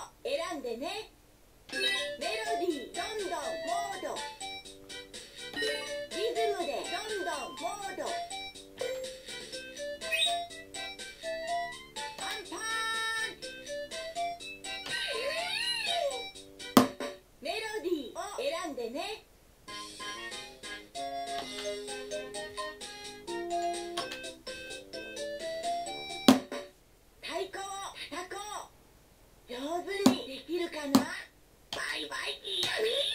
選んでね。メロディーどんどんモード、リズムでどんどんモード、パンパーン。メロディーを選んでね。太鼓を叩こう。上手にできるかな。バイバイ、イヤミ。